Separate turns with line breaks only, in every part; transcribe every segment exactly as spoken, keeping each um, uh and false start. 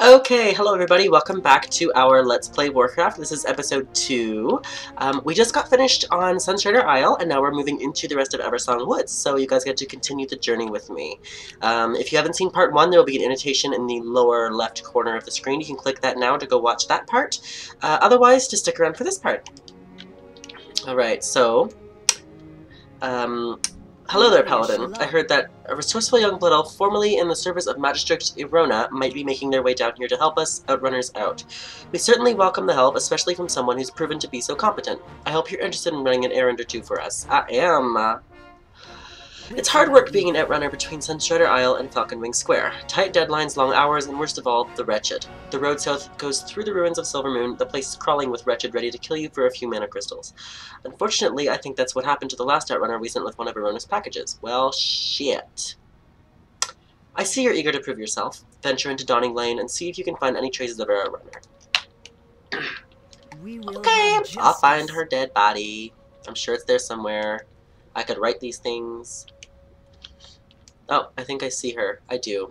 Okay, hello everybody, welcome back to our Let's Play Warcraft. This is episode two. Um, we just got finished on Sunstrider Isle, and now we're moving into the rest of Eversong Woods, so you guys get to continue the journey with me. Um, if you haven't seen part one, there will be an annotation in the lower left corner of the screen. You can click that now to go watch that part. Uh, otherwise, just stick around for this part. Alright, so... Um... Hello there, Paladin. I heard that a resourceful young blood elf formerly in the service of Magistrate Irona might be making their way down here to help us outrunners out. We certainly welcome the help, especially from someone who's proven to be so competent. I hope you're interested in running an errand or two for us. I am. Uh... It's hard work being an outrunner between Sunstrider Isle and Falconwing Square. Tight deadlines, long hours, and worst of all, the wretched. The road south goes through the ruins of Silvermoon, the place is crawling with wretched ready to kill you for a few mana crystals. Unfortunately, I think that's what happened to the last outrunner we sent with one of Irona's packages. Well, shit. I see you're eager to prove yourself. Venture into Dawning Lane and see if you can find any traces of our outrunner. Okay, I'll find her dead body. I'm sure it's there somewhere. I could write these things. Oh, I think I see her. I do.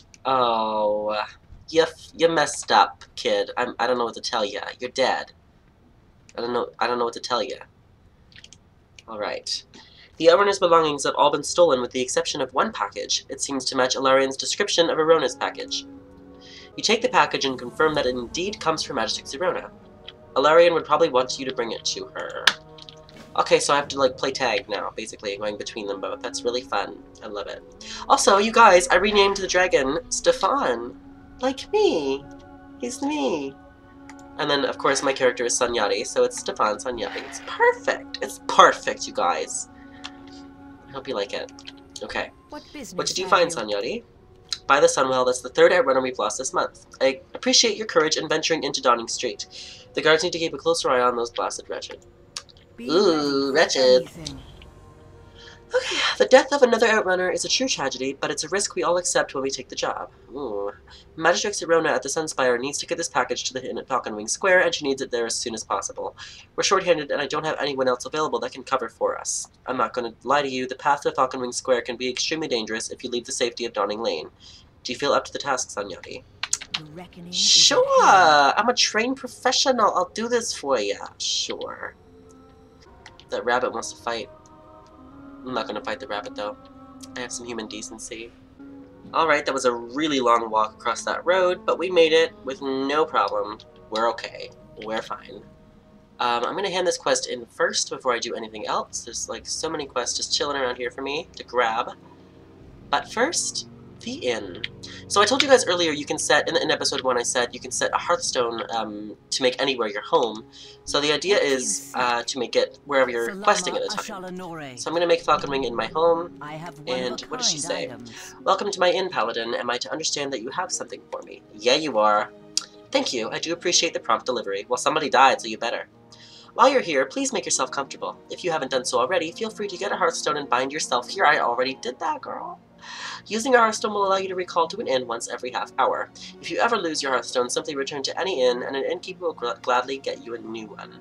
Oh, you you messed up, kid. I'm I don't know what to tell you. You're dead. I don't know. I don't know what to tell you. All right. The Outrunner's belongings have all been stolen, with the exception of one package. It seems to match Alarian's description of Irona's package. You take the package and confirm that it indeed comes from Magistrate Irona. Alarian would probably want you to bring it to her. Okay, so I have to, like, play tag now, basically, going between them both. That's really fun. I love it. Also, you guys, I renamed the dragon Stefan. Like me. He's me. And then, of course, my character is Sanyati, so it's Stefan Sanyati. It's perfect. It's perfect, you guys. I hope you like it. Okay. What, what did you find, Sanyati? By the Sunwell, that's the third outrunner we've lost this month. I appreciate your courage in venturing into Dawning Street. The guards need to keep a closer eye on those blasted wretched. Ooh, wretched. Okay, the death of another outrunner is a true tragedy, but it's a risk we all accept when we take the job. Ooh. Magistrate Irona at the Sunspire needs to get this package to the inn at Falconwing Square, and she needs it there as soon as possible. We're short-handed, and I don't have anyone else available that can cover for us. I'm not going to lie to you, the path to Falconwing Square can be extremely dangerous if you leave the safety of Dawning Lane. Do you feel up to the task, Sanyati? Sure! I'm a trained professional. I'll do this for you. Sure. That rabbit wants to fight. I'm not gonna fight the rabbit though. I have some human decency. Alright, that was a really long walk across that road, but we made it with no problem. We're okay. We're fine. Um, I'm gonna hand this quest in first before I do anything else. There's like so many quests just chilling around here for me to grab. But first, the inn. So I told you guys earlier you can set, in, in episode one I said, you can set a Hearthstone um, to make anywhere your home. So the idea is uh, to make it wherever you're questing at a time. So I'm going to make Falconwing in my home, and what does she say? Items. Welcome to my inn, Paladin. Am I to understand that you have something for me? Yeah, you are. Thank you. I do appreciate the prompt delivery. Well, somebody died, so you better. While you're here, please make yourself comfortable. If you haven't done so already, feel free to get a Hearthstone and bind yourself here. I already did that, girl. Using a Hearthstone will allow you to recall to an inn once every half hour. If you ever lose your Hearthstone, simply return to any inn, and an innkeeper will gl gladly get you a new one.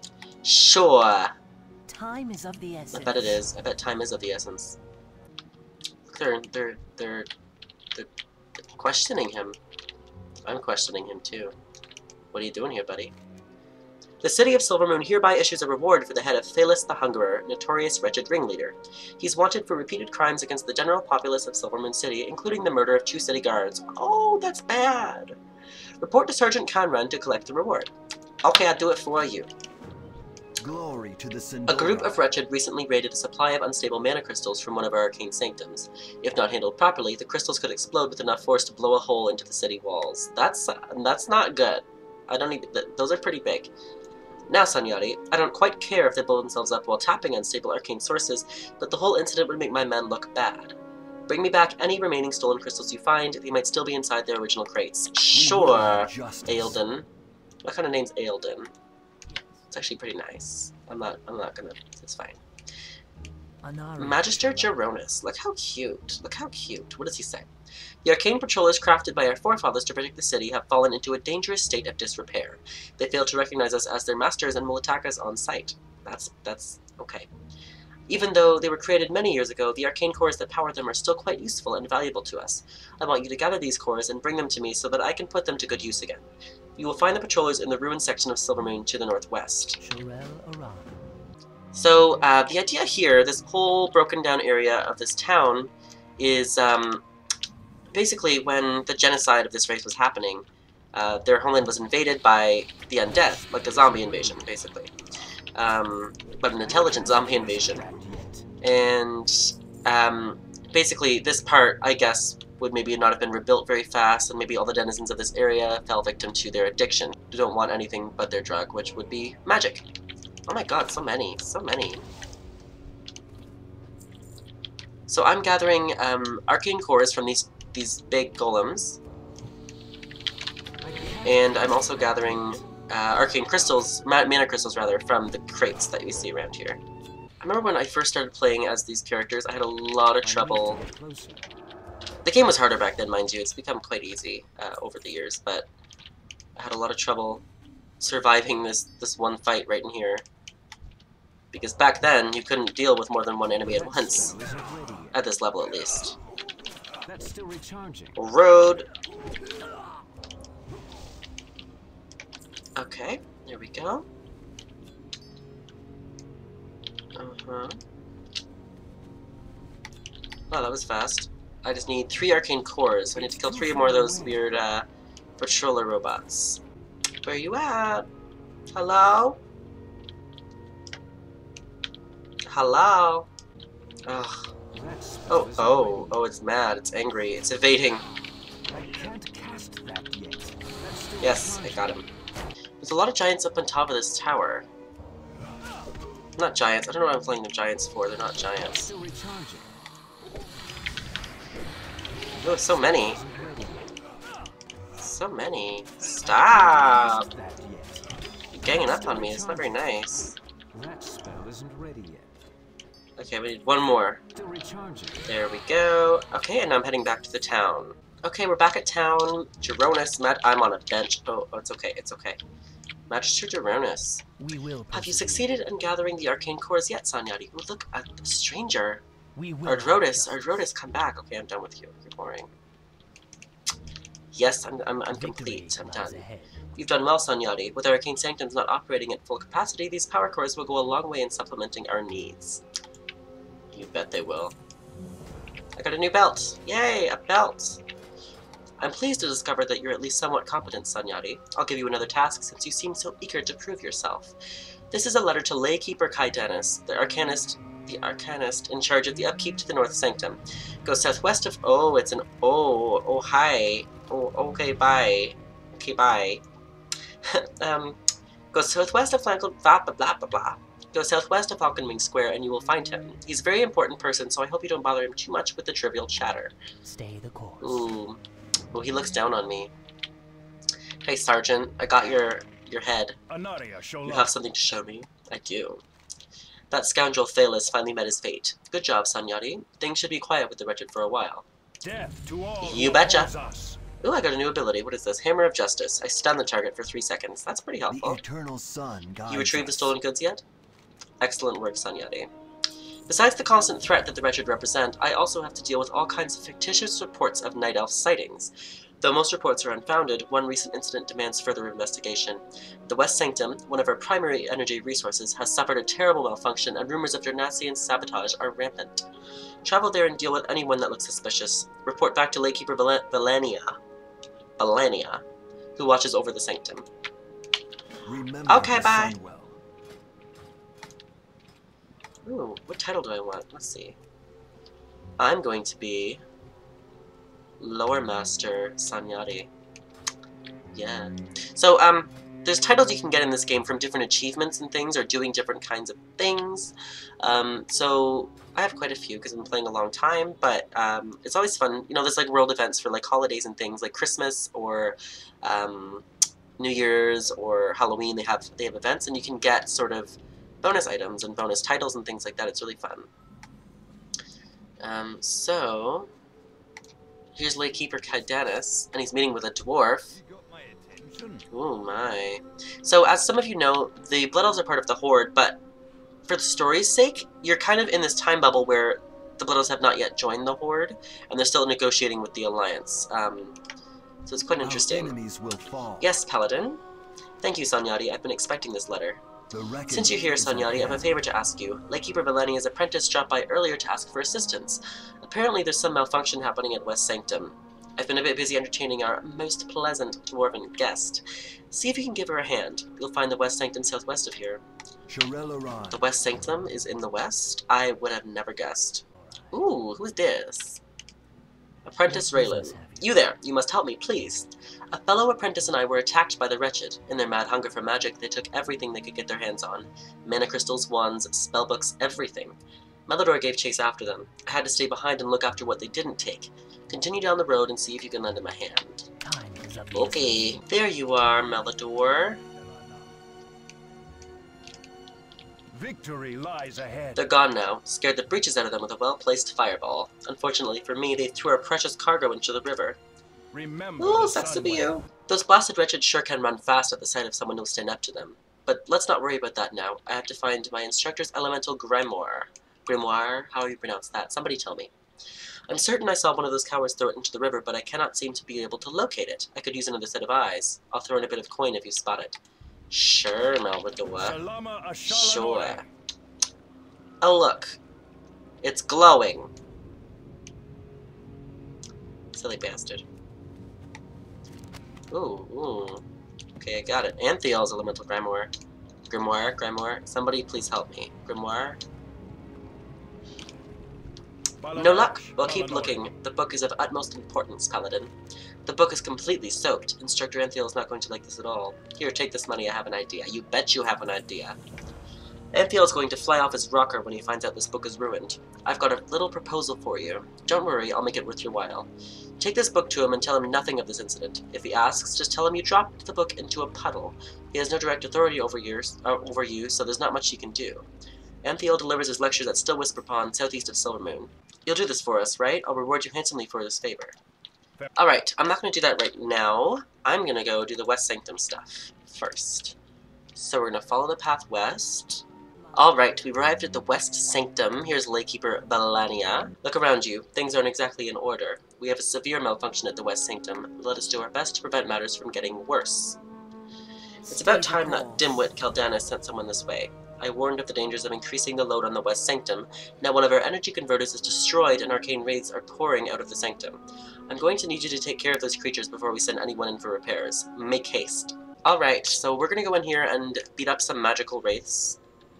Sure. Time is of the essence. I bet it is. I bet time is of the essence. They're they're they're they're questioning him. I'm questioning him too. What are you doing here, buddy? The city of Silvermoon hereby issues a reward for the head of Thalis the Hungerer, notorious wretched ringleader. He's wanted for repeated crimes against the general populace of Silvermoon City, including the murder of two city guards. Oh, that's bad. Report to Sergeant Conran to collect the reward. Okay, I'll do it for you. Glory to the Sindora. A group of wretched recently raided a supply of unstable mana crystals from one of our arcane sanctums. If not handled properly, the crystals could explode with enough force to blow a hole into the city walls. That's uh, that's not good. I don't need th those are pretty big. Now, Sanyati, I don't quite care if they blow themselves up while tapping unstable arcane sources, but the whole incident would make my men look bad. Bring me back any remaining stolen crystals you find. They might still be inside their original crates. Sure, Aelden. What kind of name's Aelden? It's actually pretty nice. I'm not, I'm not gonna, it's fine. Magister Geronis. Look how cute. Look how cute. What does he say? The arcane patrollers crafted by our forefathers to protect the city have fallen into a dangerous state of disrepair. They fail to recognize us as their masters and will attack us on sight. That's, that's, okay. Even though they were created many years ago, the arcane cores that power them are still quite useful and valuable to us. I want you to gather these cores and bring them to me so that I can put them to good use again. You will find the patrollers in the ruined section of Silvermoon to the northwest. So, uh, the idea here, this whole broken down area of this town, is um, basically when the genocide of this race was happening, uh, their homeland was invaded by the undead, like a zombie invasion, basically. Um, but an intelligent zombie invasion. And um, basically this part, I guess, would maybe not have been rebuilt very fast, and maybe all the denizens of this area fell victim to their addiction. They don't want anything but their drug, which would be magic. Oh my god, so many, so many. So I'm gathering um, arcane cores from these, these big golems. And I'm also gathering uh, arcane crystals, mana crystals rather, from the crates that you see around here. I remember when I first started playing as these characters, I had a lot of trouble. The game was harder back then, mind you. It's become quite easy uh, over the years, but I had a lot of trouble surviving this, this one fight right in here. Because back then, you couldn't deal with more than one enemy at once. At this level, at least. Road. Okay, there we go. Uh-huh. Oh, that was fast. I just need three arcane cores, so I need to kill three more of those weird, uh, patroller robots. Where you at? Hello? Hello? Ugh. Oh, oh, oh, it's mad, it's angry, it's evading. Yes, I got him. There's a lot of giants up on top of this tower. Not giants, I don't know what I'm playing the giants for, they're not giants. Oh, so many. So many. Stop! You're ganging up on me, it's not very nice. Okay, we need one more. There we go. Okay, and now I'm heading back to the town. Okay, we're back at town. Geronis, Matt, I'm on a bench. Oh, oh, it's okay, it's okay. Magister Geronis. We will Have you succeeded in gathering the arcane cores yet, Sanyati? Oh, look at the stranger. Ardrotis, Ardrotis, come back. Okay, I'm done with you. You're boring. Yes, I'm, I'm, I'm complete. I'm done. You've done well, Sanyati. With our arcane sanctums not operating at full capacity, these power cores will go a long way in supplementing our needs. You bet they will. I got a new belt. Yay, a belt. I'm pleased to discover that you're at least somewhat competent, Sanyati. I'll give you another task since you seem so eager to prove yourself. This is a letter to Laykeeper Kaidanis, the arcanist, the arcanist in charge of the upkeep to the North Sanctum. Go southwest of... Oh, it's an... Oh, oh, hi. Oh, okay, bye. Okay, bye. um, go southwest of Falcon... Blah, blah, blah, blah, blah. Go southwest of Falconwing Square and you will find him. He's a very important person, so I hope you don't bother him too much with the trivial chatter. Stay the course. Ooh. Oh, he looks down on me. Hey, Sergeant, I got your your head. You have something to show me? I do. That scoundrel Thalis finally met his fate. Good job, Sanyati. Things should be quiet with the wretched for a while. Death to all you betcha. Ooh, I got a new ability. What is this? Hammer of Justice. I stun the target for three seconds. That's pretty helpful. The eternal sun you retrieved the stolen goods yet? Excellent work, Sanyati. Besides the constant threat that the wretched represent, I also have to deal with all kinds of fictitious reports of Night Elf sightings. Though most reports are unfounded, one recent incident demands further investigation. The West Sanctum, one of our primary energy resources, has suffered a terrible malfunction, and rumors of Dernasian sabotage are rampant. Travel there and deal with anyone that looks suspicious. Report back to Laykeeper Valania, Valania, who watches over the Sanctum. Remember okay, bye! Ooh, what title do I want? Let's see. I'm going to be Lower Master Sanyati. Yeah. So, um, there's titles you can get in this game from different achievements and things, or doing different kinds of things. Um, so, I have quite a few because I've been playing a long time, but, um, it's always fun. You know, there's, like, world events for, like, holidays and things, like Christmas, or, um, New Year's, or Halloween. They have, they have events, and you can get sort of bonus items and bonus titles and things like that. It's really fun. Um, so, here's Laykeeper Kaidanis, and he's meeting with a dwarf. Oh my. So, as some of you know, the Blood Elves are part of the Horde, but for the story's sake, you're kind of in this time bubble where the Blood Elves have not yet joined the Horde, and they're still negotiating with the Alliance. Um, so it's quite interesting.
Our enemies will fall.
Yes, Paladin. Thank you, Sanyati. I've been expecting this letter. Since you're here, Sanyati, I have a favor to ask you. Lightkeeper Valenia's apprentice dropped by earlier to ask for assistance. Apparently there's some malfunction happening at West Sanctum. I've been a bit busy entertaining our most pleasant dwarven guest. See if you can give her a hand. You'll find the West Sanctum southwest of here. The West Sanctum is in the west? I would have never guessed. Ooh, who's this? Apprentice Raylan. You there, you must help me, please. A fellow apprentice and I were attacked by the wretched. In their mad hunger for magic, they took everything they could get their hands on. Mana crystals, wands, spellbooks, everything. Melador gave chase after them. I had to stay behind and look after what they didn't take. Continue down the road and see if you can lend him a hand. Okay, there you are, Melador.
Victory lies ahead.
They're gone now. Scared the breeches out of them with a well-placed fireball. Unfortunately for me, they threw our precious cargo into the river.
Remember
Ooh, sucks to be you. Those blasted wretched sure can run fast at the sight of someone who'll stand up to them. But let's not worry about that now. I have to find my instructor's elemental grimoire. Grimoire? How do you pronounce that? Somebody tell me. I'm certain I saw one of those cowards throw it into the river, but I cannot seem to be able to locate it. I could use another set of eyes. I'll throw in a bit of coin if you spot it. Sure, Malvador. Sure. Oh, look. It's glowing. Silly bastard. Ooh, ooh. Okay, I got it. Anthiel's elemental grimoire. Grimoire, grimoire. Somebody please help me. Grimoire? No luck? Well, keep looking. The book is of utmost importance, Paladin. The book is completely soaked. Instructor Anthiel is not going to like this at all. Here, take this money. I have an idea. You bet you have an idea. Anthiel is going to fly off his rocker when he finds out this book is ruined. I've got a little proposal for you. Don't worry, I'll make it worth your while. Take this book to him and tell him nothing of this incident. If he asks, just tell him you dropped the book into a puddle. He has no direct authority over, yours, uh, over you, so there's not much he can do. Anthiel delivers his lectures at Still Whisper Pond, southeast of Silvermoon. You'll do this for us, right? I'll reward you handsomely for this favor. Alright, I'm not going to do that right now. I'm going to go do the West Sanctum stuff first. So we're going to follow the path west. Alright, we arrived at the West Sanctum. Here's Lightkeeper Balania. Look around you. Things aren't exactly in order. We have a severe malfunction at the West Sanctum. Let us do our best to prevent matters from getting worse. It's about time that dimwit Caldana sent someone this way. I warned of the dangers of increasing the load on the West Sanctum. Now one of our energy converters is destroyed and arcane wraiths are pouring out of the Sanctum. I'm going to need you to take care of those creatures before we send anyone in for repairs. Make haste. Alright, so we're gonna go in here and beat up some magical wraiths.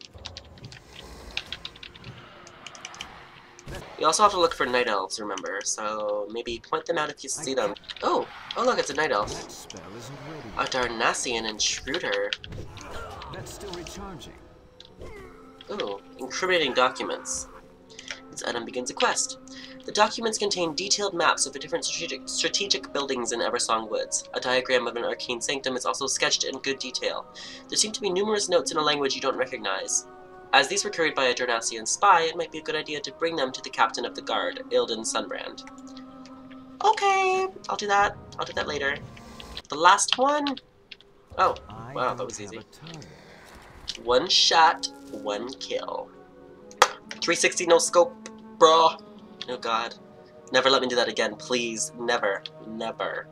You also have to look for night elves, remember, so maybe point them out if you see them. Oh! Oh look, it's a night elf. A Darnassian intruder.
That's still recharging.
Ooh, incriminating documents. This item begins a quest. The documents contain detailed maps of the different strategic, strategic buildings in Eversong Woods. A diagram of an arcane sanctum is also sketched in good detail. There seem to be numerous notes in a language you don't recognize. As these were carried by a Darnassian spy, it might be a good idea to bring them to the captain of the guard, Ilden Sunbrand. Okay, I'll do that. I'll do that later. The last one? Oh, wow, that was easy. One shot, one kill. three sixty no scope, bro. Oh god. Never let me do that again, please. Never. Never.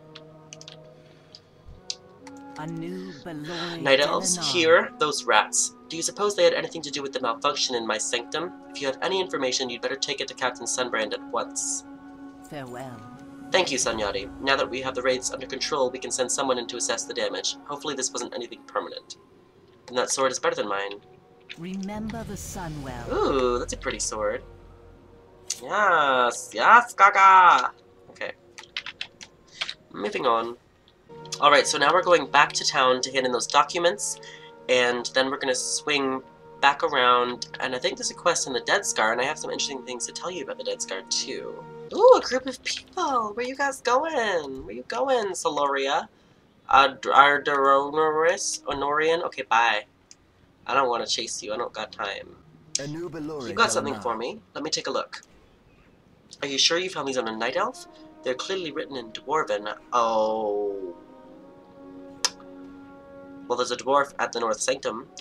A new
Night elves, here, those rats. Do you suppose they had anything to do with the malfunction in my sanctum? If you have any information, you'd better take it to Captain Sunbrand at once.
Farewell.
Thank you, Sanyati. Now that we have the raids under control, we can send someone in to assess the damage. Hopefully this wasn't anything permanent. And that sword is better than mine.
Remember the sun well.
Ooh, that's a pretty sword. Yes, yes, gaga! Okay. Moving on. Alright, so now we're going back to town to hand in those documents, and then we're gonna swing back around, and I think there's a quest in the Dead Scar, and I have some interesting things to tell you about the Dead Scar, too. Ooh, a group of people! Where you guys going? Where you going, Soloria? Arderonoris? Honorian? Okay, bye. I don't want to chase you, I don't got time. You got something for me. Let me take a look. Are you sure you found these on a night elf? They're clearly written in Dwarven. Oh. Well, there's a dwarf at the North Sanctum.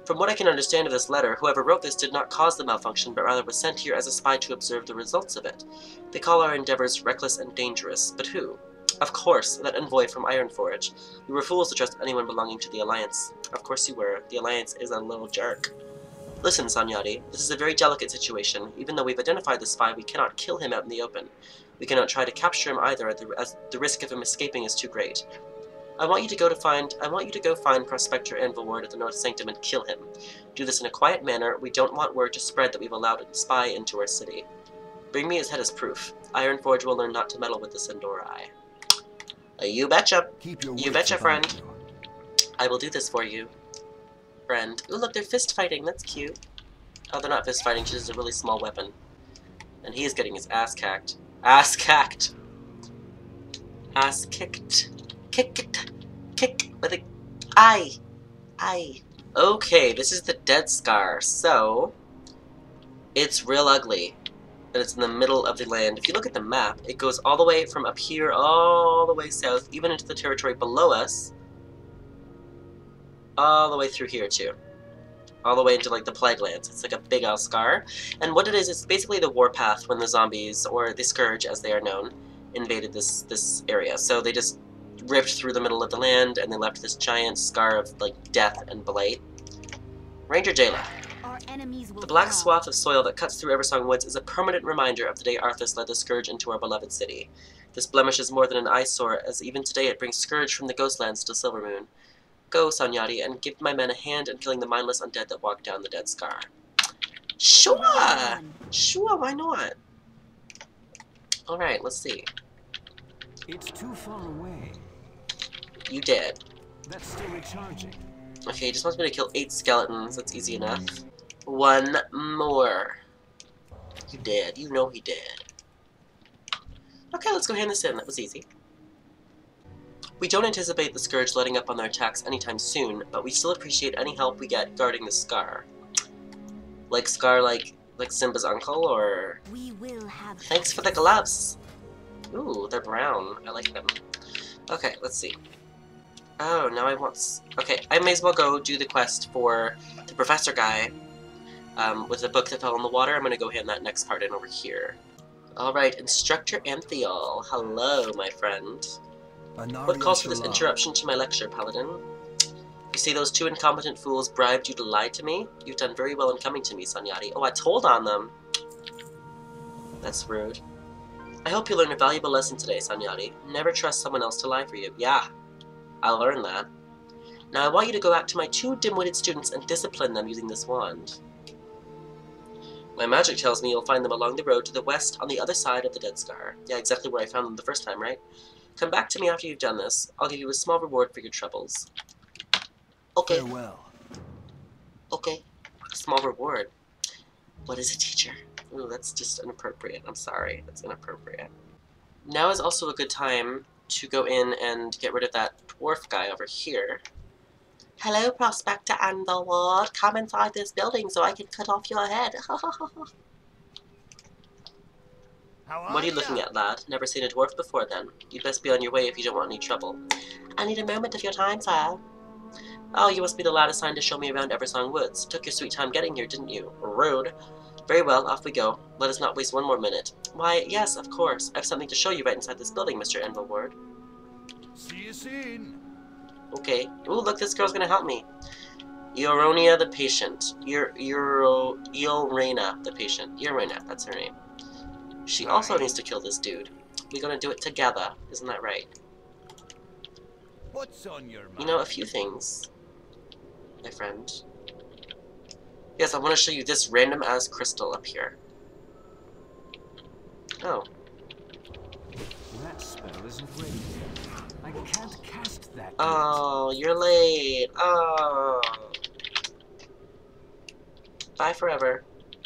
From what I can understand of this letter, whoever wrote this did not cause the malfunction, but rather was sent here as a spy to observe the results of it. They call our endeavors reckless and dangerous, but who? Of course, that envoy from Ironforge. We were fools to trust anyone belonging to the Alliance. Of course you were. The Alliance is a little jerk. Listen, Sanyati, this is a very delicate situation. Even though we've identified the spy, we cannot kill him out in the open. We cannot try to capture him either, as the risk of him escaping is too great. I want you to go to find I want you to go find Prospector Anvilward at the North Sanctum and kill him. Do this in a quiet manner. We don't want word to spread that we've allowed a spy into our city. Bring me his head as proof. Ironforge will learn not to meddle with the Sindorai. Uh, you betcha.
Keep your
You
wits
betcha,
about
friend.
you.
I will do this for you. Friend. Ooh, look, they're fist fighting. That's cute. Oh, they're not fist fighting. She's just a really small weapon. And he is getting his ass cacked. Ass cacked. Ass kicked. Kick it. Kick with a... Aye. Aye. Okay, this is the Dead Scar. So, it's real ugly. And it's in the middle of the land. If you look at the map, it goes all the way from up here, all the way south, even into the territory below us. All the way through here, too. All the way into, like, the Plague Lands. It's like a big old scar. And what it is, it's basically the warpath when the zombies, or the Scourge, as they are known, invaded this, this area. So they just ripped through the middle of the land, and they left this giant scar of, like, death and blight. Ranger Jayla.
Our enemies will
The black
fall.
swath of soil that cuts through Eversong Woods is a permanent reminder of the day Arthas led the Scourge into our beloved city. This blemish is more than an eyesore, as even today it brings Scourge from the Ghostlands to Silvermoon. Go, Sanyati, and give my men a hand in killing the mindless undead that walk down the Dead Scar. Sure! Sure, why not? Alright, let's see.
It's too far away.
You did.
That's still recharging.
Okay, he just wants me to kill eight skeletons. That's easy enough. One more. You did. You know he did. Okay, let's go hand this in. That was easy. We don't anticipate the Scourge letting up on their attacks anytime soon, but we still appreciate any help we get guarding the Scar. Like Scar like like Simba's uncle, or...
We will have
Thanks for the gloves! Ooh, they're brown. I like them. Okay, let's see. Oh, now I want... S okay, I may as well go do the quest for the professor guy um, with the book that fell in the water. I'm gonna go hand that next part in over here. Alright, Instructor Anthiel. Hello, my friend. What calls for this interruption to my lecture, Paladin? You say those two incompetent fools bribed you to lie to me? You've done very well in coming to me, Sanyati. Oh, I told on them. That's rude. I hope you learn a valuable lesson today, Sanyati. Never trust someone else to lie for you. Yeah, I learned that. Now I want you to go back to my two dim-witted students and discipline them using this wand. My magic tells me you'll find them along the road to the west on the other side of the Dead Scar. Yeah, exactly where I found them the first time, right? Come back to me after you've done this. I'll give you a small reward for your troubles. Okay.
Farewell.
Okay. A small reward. What is it, teacher? Ooh, that's just inappropriate. I'm sorry. That's inappropriate. Now is also a good time to go in and get rid of that dwarf guy over here. Hello, Prospector Anvilward. Come inside this building so I can cut off your head. What are you looking at, lad? Never seen a dwarf before, then. You'd best be on your way if you don't want any trouble. I need a moment of your time, sir. Oh, you must be the lad assigned to show me around Eversong Woods. Took your sweet time getting here, didn't you? Rude. Very well, off we go. Let us not waste one more minute. Why, yes, of course. I have something to show you right inside this building, Mister Anvilward.
See you soon.
Okay. Ooh, look, this girl's gonna help me. Eoronia the patient. Eor Euro Eorena the patient. Eorena, that's her name. She also needs to kill this dude. We're gonna do it together, isn't that right?
What's on your mind?
You know, a few things, my friend. Yes, I want to show you this random ass crystal up here. Oh.
That spell isn't ready. I can't cast that.
Oh, you're late. Oh. Bye forever.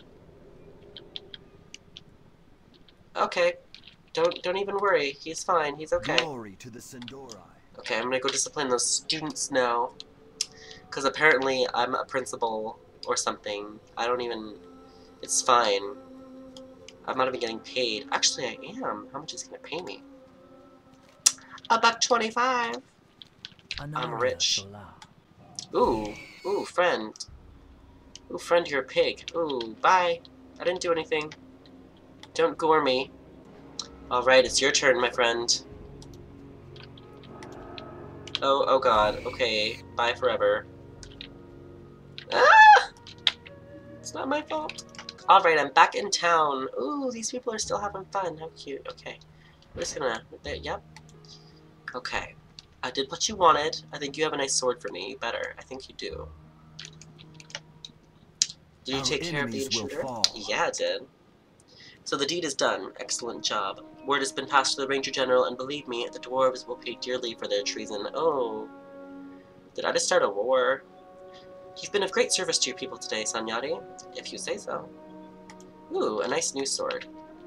Okay. Don't don't even worry. He's fine. He's okay.
Glory to the Sindorai.
Okay, I'm gonna go discipline those students now. Because apparently I'm a principal or something. I don't even... It's fine. I'm not even getting paid. Actually, I am. How much is he gonna pay me? A buck twenty-five. I'm rich. Ooh. Ooh, friend. Ooh, friend, you're a pig. Ooh, bye. I didn't do anything. Don't gore me. Alright, it's your turn, my friend. Oh, oh god. Okay, bye forever. Ah! It's not my fault. Alright, I'm back in town. Ooh, these people are still having fun. How cute. Okay. We're just gonna... There, yep. Okay. I did what you wanted. I think you have a nice sword for me. You better. I think you do. Did you
Our
take care of the
enemies will
intruder?
fall.
Yeah, it did. So the deed is done. Excellent job. Word has been passed to the Ranger General, and believe me, the dwarves will pay dearly for their treason. Oh. Did I just start a war? You've been of great service to your people today, Sanyati. If you say so. Ooh, a nice new sword.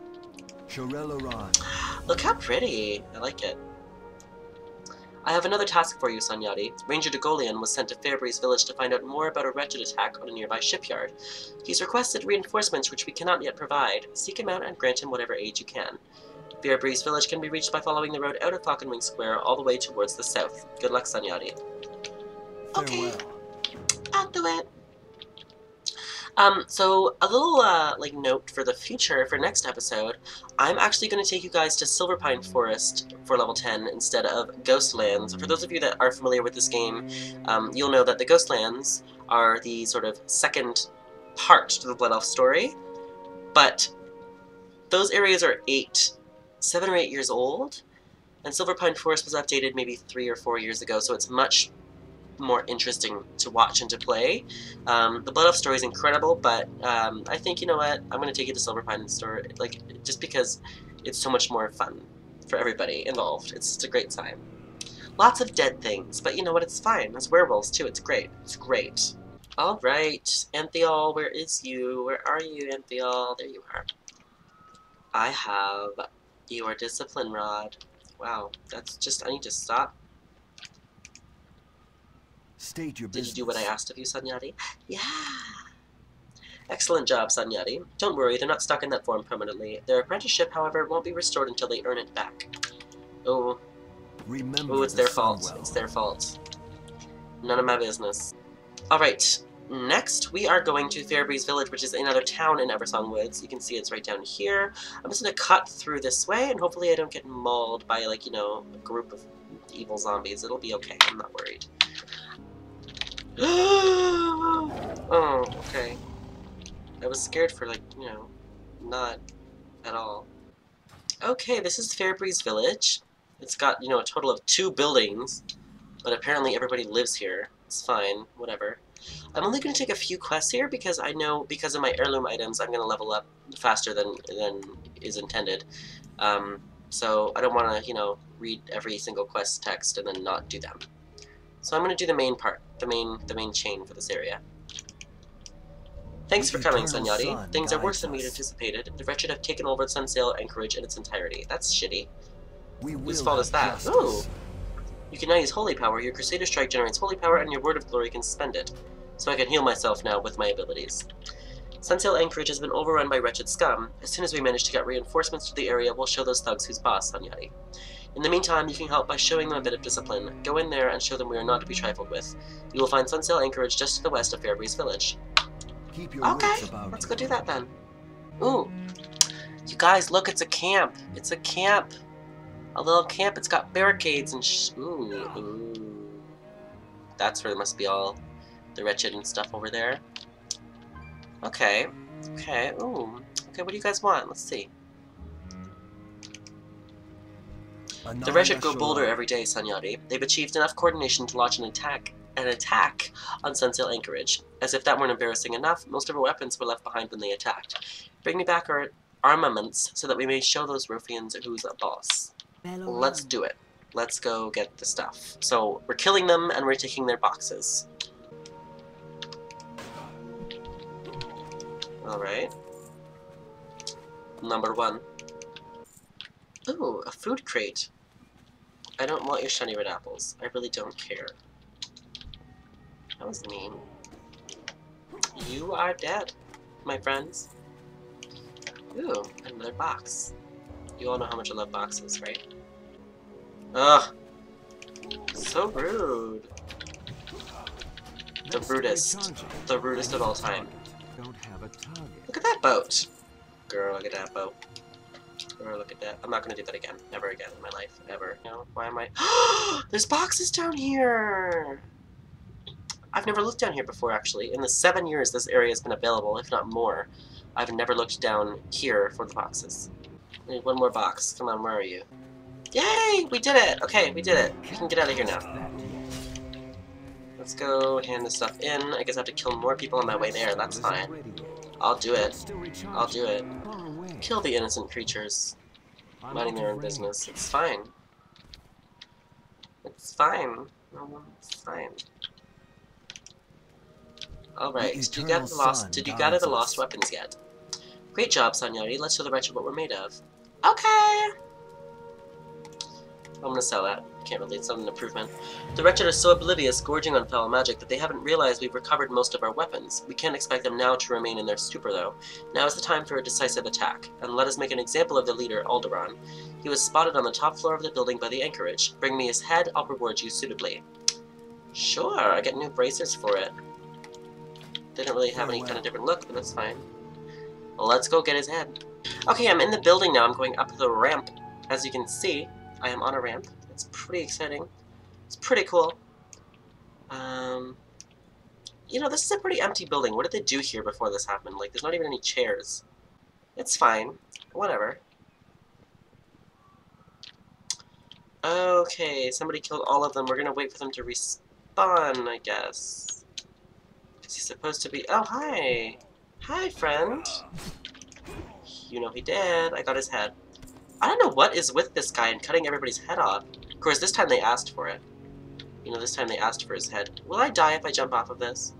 Look how pretty. I like it. I have another task for you, Sanyati. Ranger Degolian was sent to Fairbreeze Village to find out more about a wretched attack on a nearby shipyard. He's requested reinforcements which we cannot yet provide. Seek him out and grant him whatever aid you can. Fairbreeze Village can be reached by following the road out of Falconwing Square all the way towards the south. Good luck, Sanyati. Okay. I'll do it. Um, so a little, uh, like, note for the future, for next episode, I'm actually going to take you guys to Silverpine Forest for level ten instead of Ghostlands. For those of you that are familiar with this game, um, you'll know that the Ghostlands are the sort of second part to the Blood Elf story, but those areas are eight, seven or eight years old, and Silverpine Forest was updated maybe three or four years ago, so it's much more interesting to watch and to play. Um, the Blood Elf story is incredible, but um, I think, you know what, I'm going to take you to Silverpine story, like, just because it's so much more fun for everybody involved. It's just a great time. Lots of dead things, but you know what, it's fine. There's werewolves too, it's great. It's great. Alright, Anthiol, where is you? Where are you, Anthiol? There you are. I have your Discipline Rod. Wow, that's just, I need to stop.
State your
Did
business.
you do what I asked of you, Sanyati? Yeah! Excellent job, Sanyati. Don't worry, they're not stuck in that form permanently. Their apprenticeship, however, won't be restored until they earn it back. Oh.
Remember
Oh, it's
the
their fault.
Sunwell.
It's their fault. None of my business. Alright, next we are going to Fairbreeze Village, which is another town in Eversong Woods. You can see it's right down here. I'm just gonna cut through this way, and hopefully I don't get mauled by, like, you know, a group of evil zombies. It'll be okay, I'm not worried. Oh, okay. I was scared for, like, you know, not at all. Okay, this is Fairbreeze Village. It's got, you know, a total of two buildings, but apparently everybody lives here. It's fine, whatever. I'm only going to take a few quests here because I know, because of my heirloom items, I'm going to level up faster than, than is intended. Um, so I don't want to, you know, read every single quest text and then not do them. So I'm going to do the main part, the main the main chain for this area. Thanks
The
for coming,
eternal
Sanyati.
sun
Things are worse
guides
than we had
us.
anticipated. The wretched have taken over Sunsail Anchorage in its entirety. That's shitty.
We
Whose
will
fault
have
is that?
justice.
Ooh! You can now use Holy Power. Your Crusader Strike generates Holy Power, and your Word of Glory can spend it. So I can heal myself now with my abilities. Sunsail Anchorage has been overrun by wretched scum. As soon as we manage to get reinforcements to the area, we'll show those thugs who's boss, Sanyati. In the meantime, you can help by showing them a bit of discipline. Go in there and show them we are not to be trifled with. You will find Sunsail Anchorage just to the west of Fairbreeze Village.
Keep your
Okay,
wits about
let's
you.
go do that then. Ooh. You guys, look, it's a camp. It's a camp. A little camp. It's got barricades and sh- Ooh, ooh. That's where it must be all the wretched and stuff over there. Okay. Okay, ooh. Okay, what do you guys want? Let's see. The wretched go bolder every day, Sanyati. They've achieved enough coordination to launch an attack an attack on Sunsail Anchorage. As if that weren't embarrassing enough, most of our weapons were left behind when they attacked. Bring me back our armaments so that we may show those ruffians who's a boss. Let's do it. Let's go get the stuff. So, we're killing them and we're taking their boxes. Alright. Number one. Ooh, a food crate. I don't want your shiny red apples. I really don't care. That was mean. You are dead, my friends. Ooh, another box. You all know how much I love boxes, right? Ugh. So rude. The rudest. The rudest of all time.
Don't have a target.
Look at that boat! Girl, look at that boat. Girl, look at that. I'm not gonna do that again. Never again in my life. Ever. You know? Why am I... There's boxes down here! I've never looked down here before, actually. In the seven years this area has been available, if not more, I've never looked down here for the boxes. I need one more box. Come on, where are you? Yay! We did it! Okay, we did it. We can get out of here now. Let's go hand this stuff in. I guess I have to kill more people on my way there. That's fine. I'll do it. I'll do it. Kill the innocent creatures. Minding their own business. It's fine. It's fine. No, it's fine. Alright, did you get the lost did you gather the lost weapons yet? Great job, Sanyati. Let's show the wretched what we're made of. Okay! I'm gonna sell that. Can't really, it's not an improvement. The wretched are so oblivious, gorging on foul magic, that they haven't realized we've recovered most of our weapons. We can't expect them now to remain in their stupor, though. Now is the time for a decisive attack, and let us make an example of the leader, Alderaan. He was spotted on the top floor of the building by the anchorage. Bring me his head, I'll reward you suitably. Sure, I get new bracers for it. They don't really have any kind of different look, but that's fine. Well, let's go get his head. Okay, I'm in the building now. I'm going up the ramp. As you can see, I am on a ramp. It's pretty exciting. It's pretty cool. Um, you know, this is a pretty empty building. What did they do here before this happened? Like, there's not even any chairs. It's fine. Whatever. Okay, somebody killed all of them. We're gonna wait for them to respawn, I guess. Because he's supposed to be... Oh, hi! Hi, friend! You know he did. I got his head. I don't know what is with this guy and cutting everybody's head off. Of course, this time they asked for it. You know, this time they asked for his head. Will I die if I jump off of this?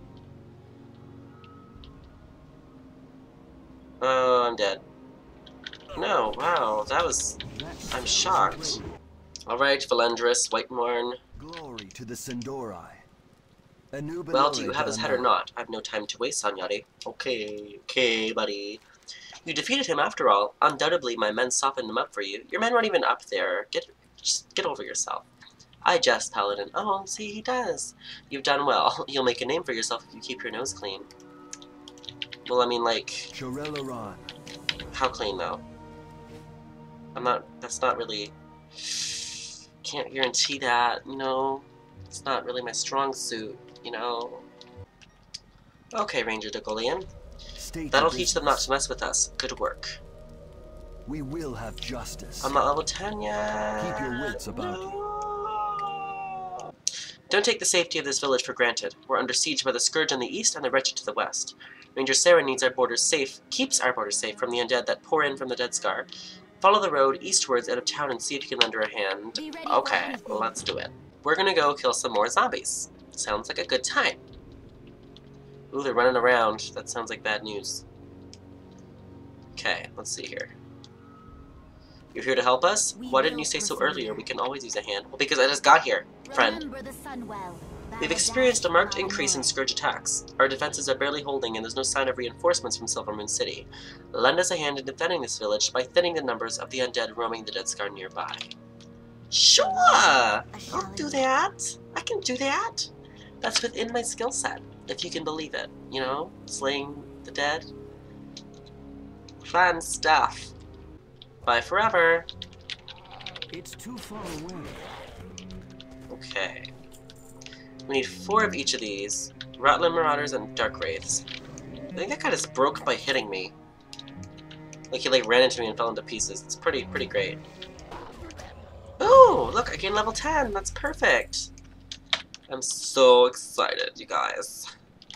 Oh, I'm dead. No, wow, that was... I'm shocked. Alright, Valendris, Whitemourne.
Glory to the Sindori. A new
Well, do you have his head or not? I have no time to waste, Sanyati. Okay, okay, buddy. You defeated him after all. Undoubtedly, my men softened him up for you. Your men weren't even up there. Get, just get over yourself. I jest, Paladin. Oh, see, he does. You've done well. You'll make a name for yourself if you keep your nose clean. Well, I mean, like... How clean, though? I'm not... That's not really... Can't guarantee that, you know? It's not really my strong suit, you know? Okay, Ranger Degolian. That'll teach them not to mess with us. Good work.
We will have justice.
I'm not level ten yet.
Keep your wits about you.
No. Don't take the safety of this village for granted. We're under siege by the Scourge on the east and the Wretched to the west. Ranger Sarah needs our borders safe, keeps our borders safe from the undead that pour in from the Dead Scar. Follow the road eastwards out of town and see if you can lend her a hand. Okay, well, let's do it. We're gonna go kill some more zombies. Sounds like a good time. Ooh, they're running around. That sounds like bad news. Okay, let's see here. You're here to help us? Why didn't you say so earlier? We can always use a hand. Well, because I just got here, friend. We've experienced a marked increase in Scourge attacks. Our defenses are barely holding, and there's no sign of reinforcements from Silvermoon City. Lend us a hand in defending this village by thinning the numbers of the undead roaming the Dead Scar nearby. Sure! I'll do that. I can do that. That's within my skill set, if you can believe it. You know, slaying the dead. Fun stuff. Bye forever.
It's too far away.
Okay. We need four of each of these. Rattler Marauders and Dark Wraiths. I think that guy just broke by hitting me. Like he like ran into me and fell into pieces. It's pretty, pretty great. Ooh, look, I gained level ten. That's perfect. I'm so excited, you guys.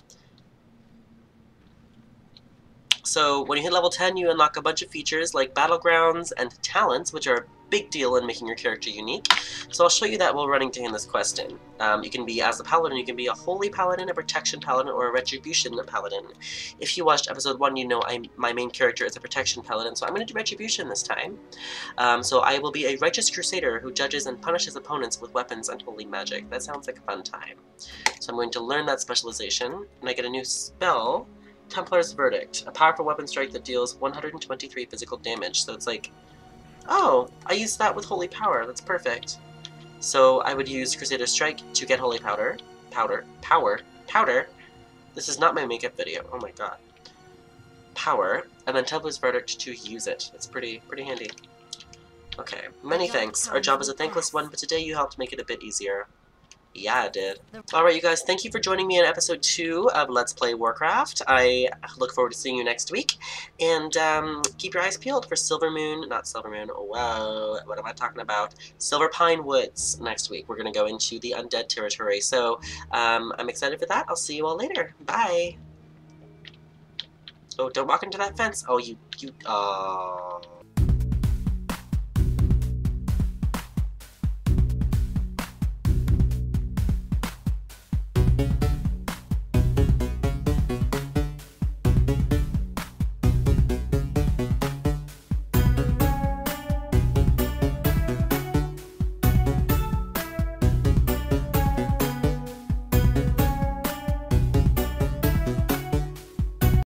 So, when you hit level ten, you unlock a bunch of features like Battlegrounds and Talents, which are a big deal in making your character unique. So I'll show you that while running to hand this quest in. Um, you can be, as a Paladin, you can be a Holy Paladin, a Protection Paladin, or a Retribution Paladin. If you watched episode one, you know I'm, my main character is a Protection Paladin, so I'm going to do Retribution this time. Um, so I will be a Righteous Crusader who judges and punishes opponents with weapons and holy magic. That sounds like a fun time. So I'm going to learn that specialization, and I get a new spell. Templar's Verdict, a powerful weapon strike that deals one hundred twenty-three physical damage, so it's like, oh, I used that with Holy Power, that's perfect. So I would use Crusader Strike to get Holy Powder. Powder. Power. Powder. This is not my makeup video. Oh my god. Power. And then Templar's Verdict to use it. It's pretty, pretty handy. Okay. Many thanks. Our job is a thankless one, but today you helped make it a bit easier. Yeah, I did. Alright, you guys, thank you for joining me in episode two of Let's Play Warcraft. I look forward to seeing you next week. And um, keep your eyes peeled for Silver Moon, not Silver Moon, whoa, what am I talking about? Silver Pine Woods next week. We're going to go into the undead territory. So um, I'm excited for that. I'll see you all later. Bye. Oh, don't walk into that fence. Oh, you, you, oh.